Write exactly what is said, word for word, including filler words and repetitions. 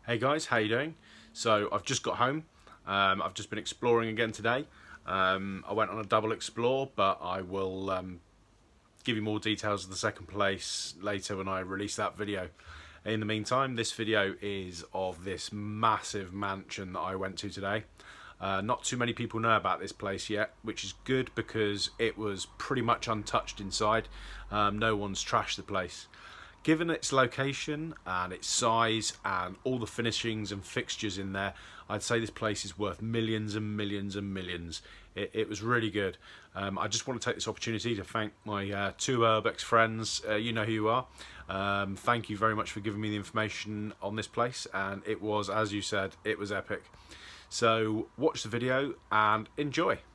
Hey guys, how you doing? So I've just got home. Um, I've just been exploring again today. Um, I went on a double explore, but I will um, give you more details of the second place later when I release that video. In the meantime, this video is of this massive mansion that I went to today. Uh, not too many people know about this place yet, which is good because it was pretty much untouched inside. Um, no one's trashed the place. Given its location and its size and all the finishings and fixtures in there, I'd say this place is worth millions and millions and millions. It, it was really good. Um, I just want to take this opportunity to thank my uh, two Urbex friends. Uh, you know who you are. Um, thank you very much for giving me the information on this place, and it was, as you said, it was epic. So watch the video and enjoy.